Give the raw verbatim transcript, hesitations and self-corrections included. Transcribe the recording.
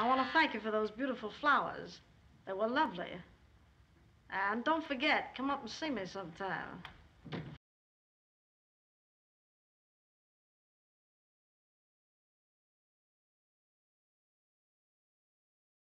I want to thank you for those beautiful flowers. They were lovely. And don't forget, come up and see me sometime.